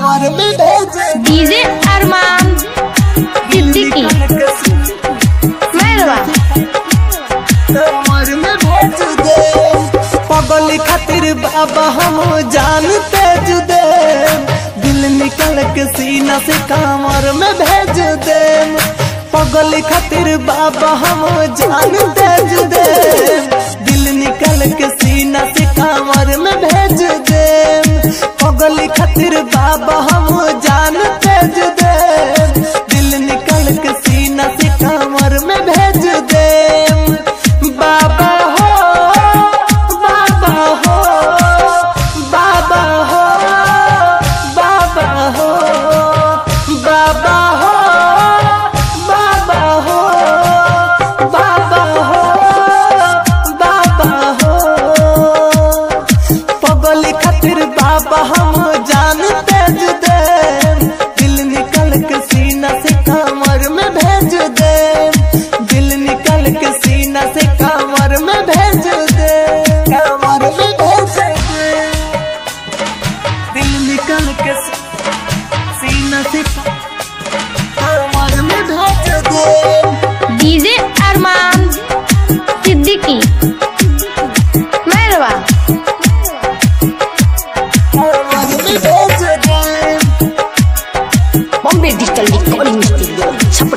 DJ Arman Siddiqui मेहरबा पगली खातिर बाबा हम जानते जुदे दिल निकल के सीना से कांवर में भेज दे। पगली खातिर बाबा हम जानते जुदे दिल निकल के सीना से कांवर में भेज दे। पगली खातिर बाबा हम जानते जुदे दिल निकल के सीना से कांवर में भेज दे। बाबा हो बाबा हो बाबा हो बाबा हो बाबा हो बाबा हो बाबा हो बाबा हो। पगली खातिर बाबा हम जानते जुदे दिल निकल के सीना से कांवर में भेज दे। दिल निकल के सीना से कांवर में भेज दे। कांवर में भेज दे। दिल निकल के सीना से कांवर में भेज दे। डीजे अरमान सिद्दीकी मेहरबा Bombay digital recording studio Chhapra.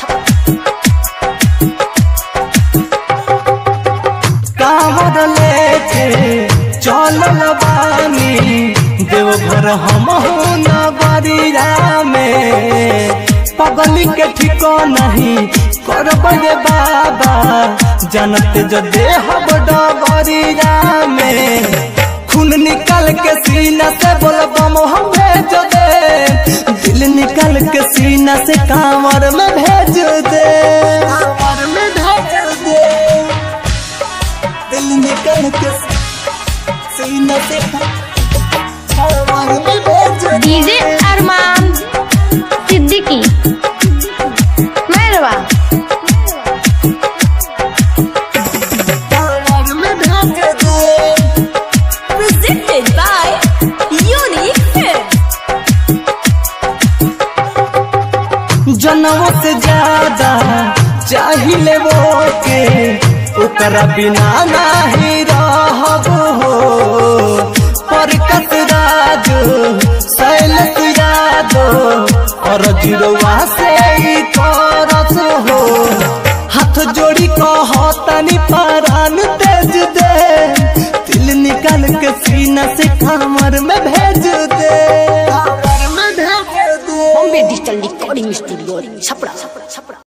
कांवर लेके चलल बानी देवघर हमहू नगरिया में। पगली के ठिको नहीं करब रे बाबा जनते जो देहब डगरिया में। खून निकल के सीना से बोलबम हम भेज दे। दिल निकल के सीना से कांवर में भेज दे। कांवर में भेज दे। दिल निकल के सीना से कांवर में भेज दे। डीजे अरमान सिद्दीकी मेहरबा कांवर में भेज दे। presented by Unique Films। जनमों से ज्यादा चाहिए वो के ओकरा बिना नहीं रहब हो। पर कसराज शैलस यादो और जिरवा से ही करस हो। हाथ जोड़ी कहतनी परान तेज दे। दिल निकल के सीना से कांवर में भेज दे। कांवर में भेज दे। Bombay digital recording studio Chhapra.